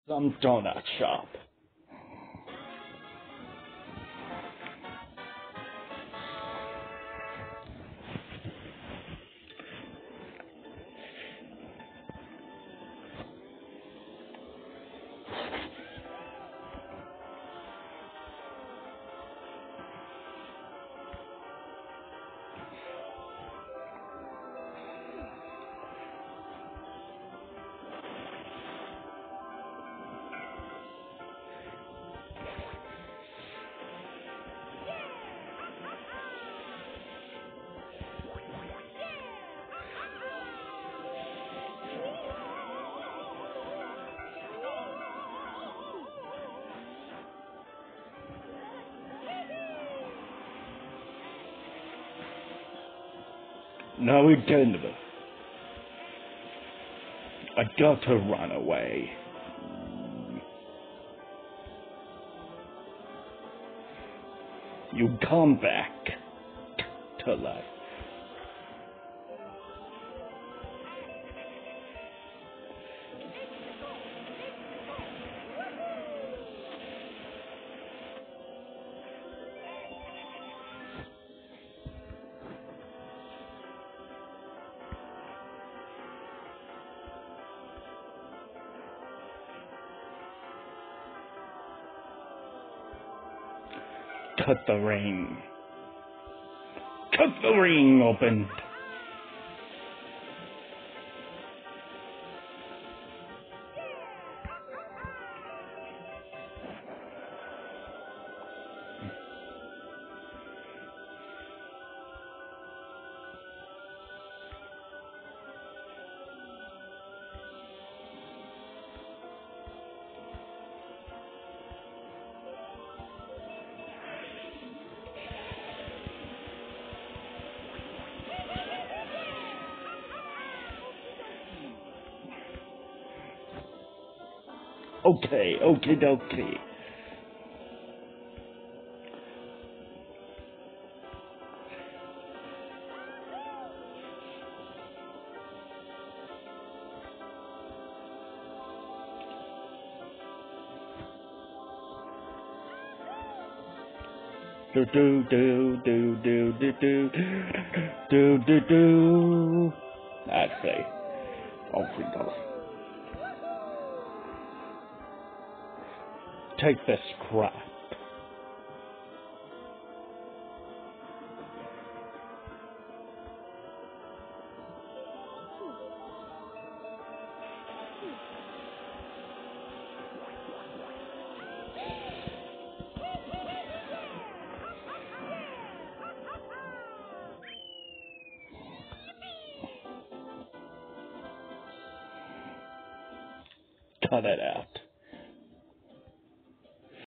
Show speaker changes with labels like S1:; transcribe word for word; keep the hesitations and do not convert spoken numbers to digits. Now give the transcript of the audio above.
S1: Some donut shop. No, it didn't. I got to run away. You come back to life. Cut the ring. Cut the ring open. Okay, okay, dokie. Do do do do do do do do do do. I say, off we go. Take this crap. Cut it out.